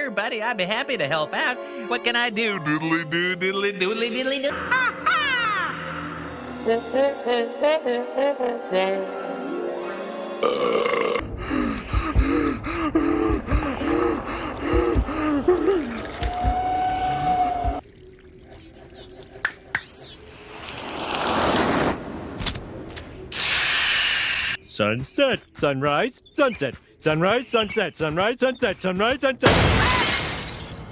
Sure, buddy, I'd be happy to help out. What can I do? Doodly doo, doodly doodly diddly doo. Sunset, sunrise, sunset, sunrise, sunset, sunrise, sunset, sunrise, sunset.